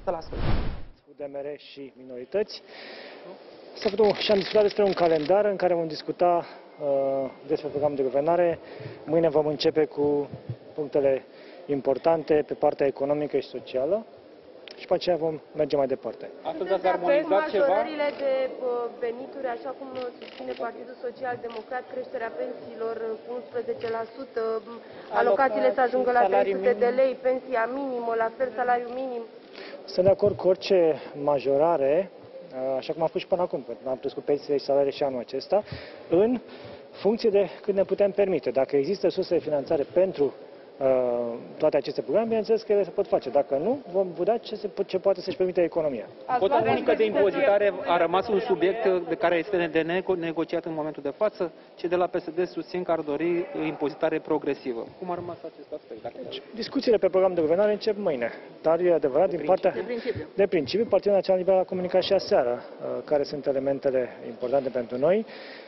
UDMR și minorități. Și am discutat despre un calendar în care vom discuta despre programul de guvernare. Mâine vom începe cu punctele importante pe partea economică și socială și pe aceea vom merge mai departe. Astăzi ați armonizat ceva? Majorările de venituri, așa cum susține Partidul Social Democrat, creșterea pensiilor cu 11%, alocațiile să ajungă la 300 de lei, pensia minimă, la fel salariu minim. Sunt de acord cu orice majorare, așa cum am spus și până acum, am crescut pensiile și salariile și anul acesta, în funcție de cât ne putem permite. Dacă există surse de finanțare pentru toate aceste programe, bineînțeles că ele se pot face. Dacă nu, vom vedea ce poate să-și permite economia. Cota unică de impozitare a rămas un subiect de care este de negociat în momentul de față. Cei de la PSD susțin că ar dori impozitare progresivă. Cum a rămas acest aspect? Deci, discuțiile pe program de guvernare încep mâine. Dar e adevărat, din partea de principiu, Partidul Național Liberal a comunicat și aseară care sunt elementele importante pentru noi.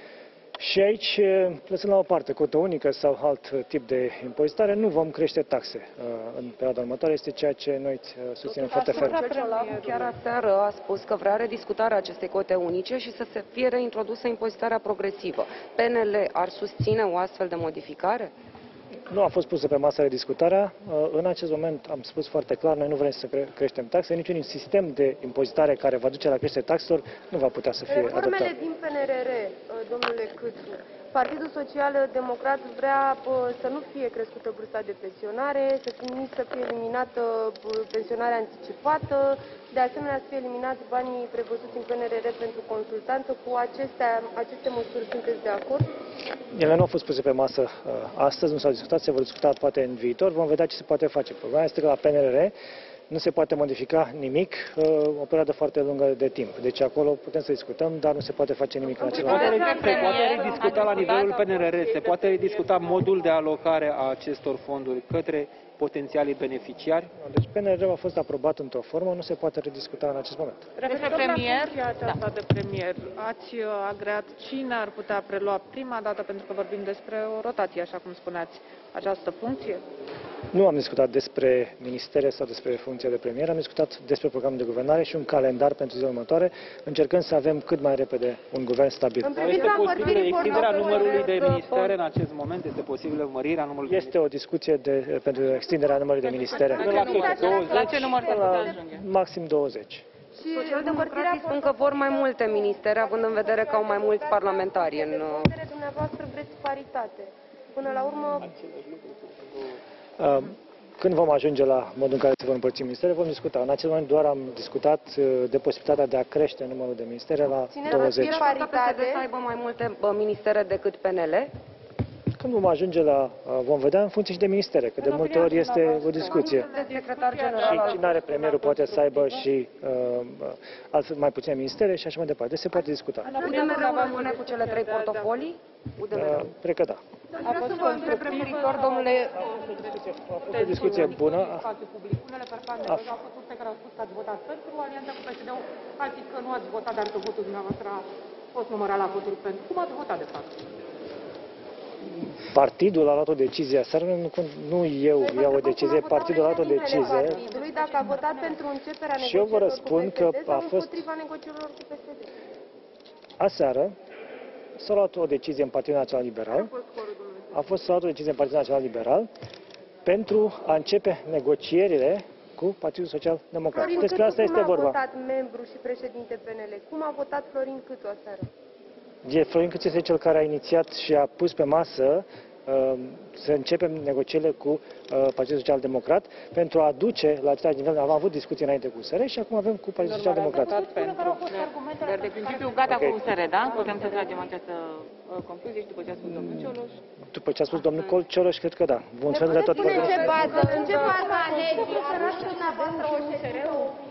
Și aici, lăsând la o parte cotă unică sau alt tip de impozitare, nu vom crește taxe în perioada următoare. Este ceea ce noi susținem foarte ferm. Chiar aseară a spus că vrea rediscutarea acestei cote unice și să fie reintrodusă impozitarea progresivă. PNL ar susține o astfel de modificare? Nu a fost pusă pe masă discutarea. În acest moment am spus foarte clar, noi nu vrem să creștem taxe. Niciun sistem de impozitare care va duce la creșterea taxelor nu va putea să fie adoptat. Reformele din PNRR, domnule Câțu, Partidul Social Democrat vrea să nu fie crescută vârsta de pensionare, să fie eliminată pensionarea anticipată, de asemenea să fie eliminați banii prevăzuți în PNRR pentru consultanță. Cu aceste măsuri sunteți de acord? Ele nu au fost puse pe masă astăzi, nu s-au discutat, se vor discuta poate în viitor, vom vedea ce se poate face. Problema este că la PNRR nu se poate modifica nimic o perioadă foarte lungă de timp. Deci acolo putem să discutăm, dar nu se poate face nimic în același timp. Se poate discuta la nivelul PNRR, se poate discuta modul de alocare a acestor fonduri către potențialii beneficiari? Deci PNRR a fost aprobat într-o formă, nu se poate rediscuta în acest moment. Despre premier, de premier, ați agreat cine ar putea prelua prima dată, pentru că vorbim despre o rotație, așa cum spuneați, această funcție? Nu am discutat despre ministere sau despre funcția de premier, am discutat despre programul de guvernare și un calendar pentru zilele următoare, încercând să avem cât mai repede un guvern stabil. Este posibilă extinderea numărului de ministere în acest moment? Este posibilă mărirea numărului? Este o discuție pentru extinderea numărului de ministere. La ce număr se putea ajunge? Maxim 20. Socialdemocrații spun că vor mai multe ministere, având în vedere că au mai mulți parlamentari în... Dumneavoastră vreți paritate. Până la urmă... Când vom ajunge la modul în care se vor împărți ministere, vom discuta. În acel moment doar am discutat de posibilitatea de a crește numărul de ministere la 20. Să aibă mai multe ministere decât PNL? Când vom ajunge la... vom vedea în funcție și de ministere, că de multe ori este o discuție. Și cine are premierul poate să aibă și altfel mai puține ministere și așa mai departe. Deci se poate discuta. UDMR rămâne cu cele 3 portofolii? Cred că da. A fost constructiv, domnule... A fost o discuție bună. Unele persoane au fost surse care au spus că ați votat pentru alianța cu PSD-ul, alții că nu ați votat, dar că votul dumneavoastră a fost numărat la voturi pentru. Cum ați votat, de fapt? Partidul a luat o decizie aseară, nu eu iau o decizie, partidul a luat o decizie. Dacă a votat pentru începerea și eu vă răspund că a fost... negocierilor cu PSD. Aseară s-a luat o decizie în Partidul Național Liberal. A fost luat o decizie în Partidul Național Liberal pentru a începe negocierile cu Partidul Social Democrat. Despre asta este vorba. Cum a votat membru și președinte PNL? Cum a votat Florin Câțu aseară? Florin Câțu este cel care a inițiat și a pus pe masă să începem negocierile cu Partidul Social Democrat pentru a aduce la același nivel. Am avut discuții înainte cu USR și acum avem cu Partidul Social Democrat. Dar de principiu gata cu USR, da? Putem să tragem această concluzie și după ce a spus domnul Cioloș? După ce a spus domnul Cioloș, cred că da. În ce bază alegeți dumneavoastră USR-ul